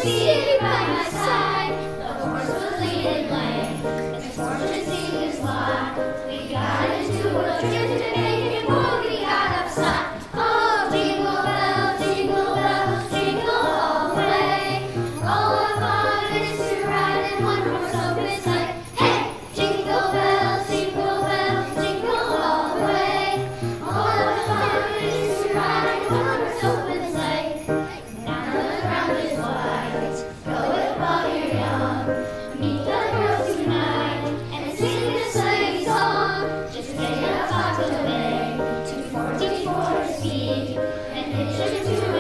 seated by my side. The horse was leading lame, misfortune seemed his lot. We got into a drift and make it boogie out of sight. Oh, jingle bells, jingle all the way. Oh, what fun it is to ride in one horse open sleigh. Hey, jingle bells, jingle all the way. Oh, what fun it is to ride in one horse open sleigh. Now the ground is white, go it while you're young. Meet the girls tonight and sing a sleigh song. Just get a box of hay, 244 speed, and hitch it to